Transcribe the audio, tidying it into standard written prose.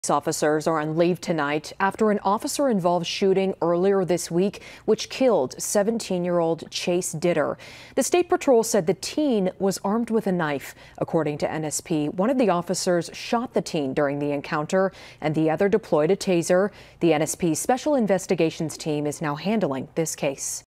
Officers are on leave tonight after an officer-involved shooting earlier this week, which killed 17-year-old Chase Ditter. The State Patrol said the teen was armed with a knife. According to NSP, one of the officers shot the teen during the encounter, and the other deployed a taser. The NSP Special Investigations Team is now handling this case.